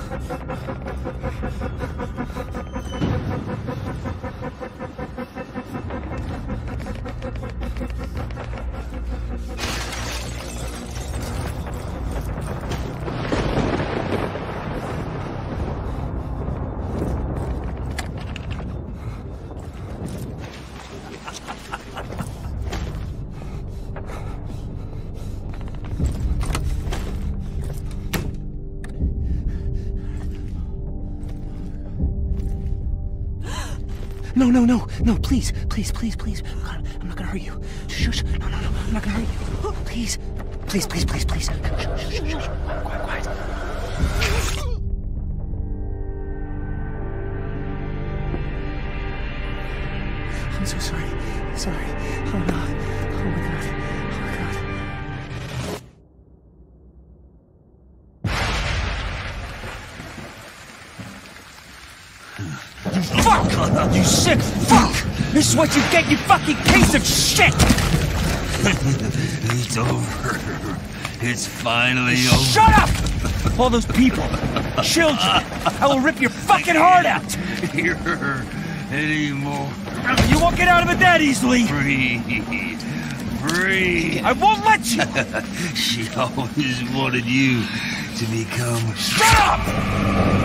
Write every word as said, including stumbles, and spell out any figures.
No, no, no, no, please, please, please, please. God, I'm not gonna hurt you. Shush, no, no, no, I'm not gonna hurt you. Please, please, please, please, please. Shush, shush, shush, shush. Quiet, quiet. I'm so sorry, sorry. Oh, no, oh my God, oh my God. You fuck! You sick fuck! This is what you get, you fucking piece of shit! It's over. It's finally over. Shut up! All those people, children, I will rip your fucking heart out! Here anymore. You won't get out of it that easily! Breathe. Breathe. I won't let you! She always wanted you to become... Shut up!